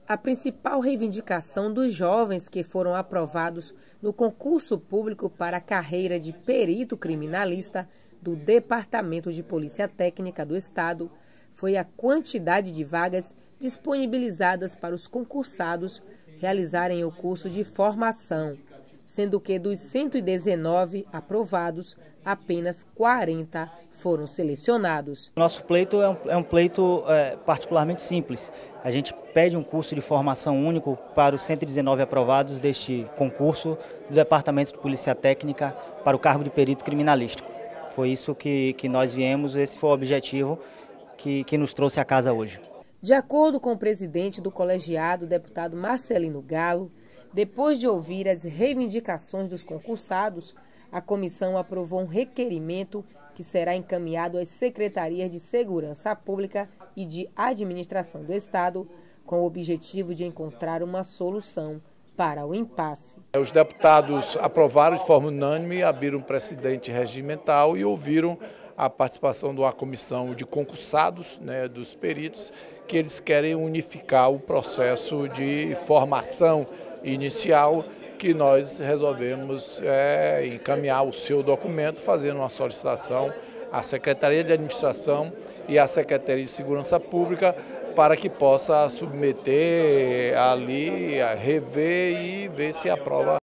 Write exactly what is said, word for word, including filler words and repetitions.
A principal reivindicação dos jovens que foram aprovados no concurso público para a carreira de perito criminalista do Departamento de Polícia Técnica do Estado foi a quantidade de vagas disponibilizadas para os concursados realizarem o curso de formação, sendo que dos cento e dezenove aprovados, apenas quarenta foram selecionados. Nosso pleito é um, é um pleito é, particularmente simples. A gente pede um curso de formação único para os cento e dezenove aprovados deste concurso do Departamento de Polícia Técnica para o cargo de perito criminalístico. Foi isso que, que nós viemos, esse foi o objetivo que, que nos trouxe à casa hoje. De acordo com o presidente do colegiado, deputado Marcelino Galo, depois de ouvir as reivindicações dos concursados, a comissão aprovou um requerimento que será encaminhado às secretarias de Segurança Pública e de Administração do Estado, com o objetivo de encontrar uma solução para o impasse. Os deputados aprovaram de forma unânime, abriram um precedente regimental e ouviram a participação de uma comissão de concursados, né, dos peritos, que eles querem unificar o processo de formação inicial, que nós resolvemos é, encaminhar o seu documento, fazendo uma solicitação à Secretaria de Administração e à Secretaria de Segurança Pública para que possa submeter ali, rever e ver se aprova